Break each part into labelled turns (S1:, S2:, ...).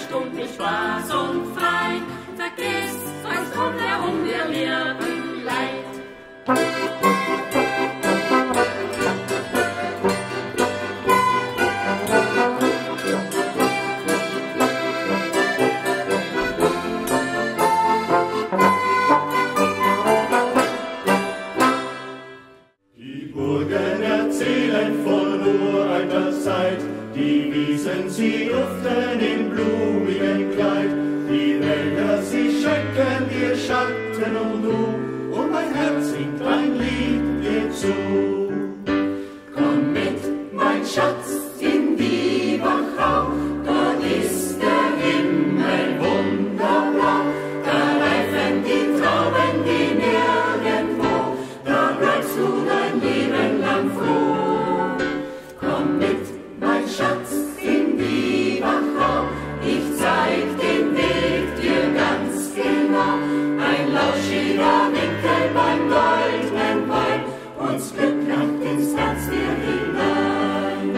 S1: Stund mit Spaß und Freud. Vergesst, was rundherum wir Leben leid.
S2: Die Wiesen, sie duften im blumigen Kleid, die Wälder, sie schrecken ihr Schatten und mein Herz singt ein Lied dir zu. Komm mit, mein Schatz, in die Wachau, dort ist der Himmel wunderblau, da reifen die Trauben wie nirgendwo, da bleibst du dein Leben lang froh. Komm mit, mein Schatz, in die Wachau, ich zeig den Weg dir ganz genau. Ein lauschiger Winkel beim goldenen Wein, uns Glück langt ins Herz dir hinein.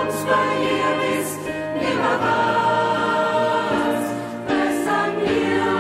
S3: Immer was, was an mir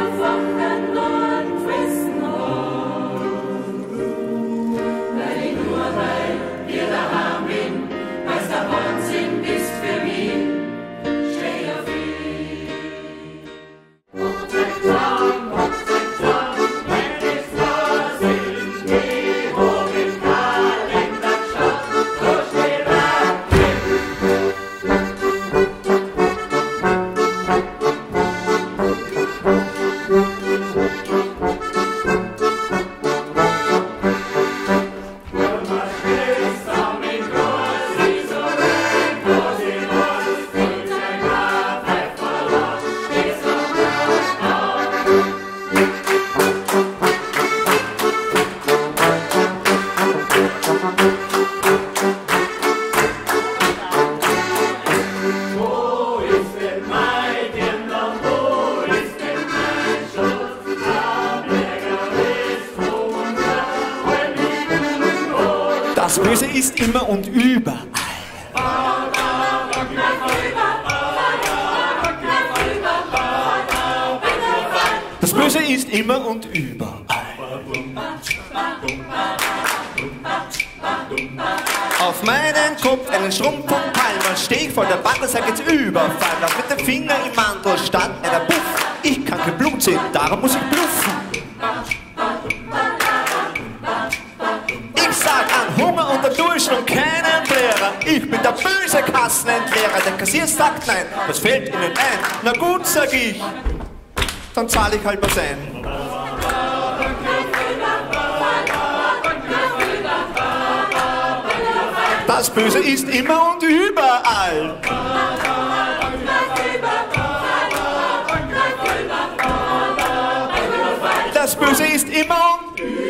S3: ist immer und überall. Das Böse ist immer und überall. Auf meinen Kopf einen Schrumpf vom Palmer, steh ich vor der Bande, sag jetzt Überfall. Lauf mit dem Finger im Mantel statt einer Puff. Ich kann kein Blut sehen, darum muss ich bluffen. Ich sag an Hunger und der Durchschnitt und keinen Lehrer. Ich bin der böse Kassenentleerer. Der Kassier sagt nein, was fällt Ihnen ein? Na gut, sag ich, dann zahle ich halt was ein. Das Böse ist immer und überall. Das Böse ist immer und überall.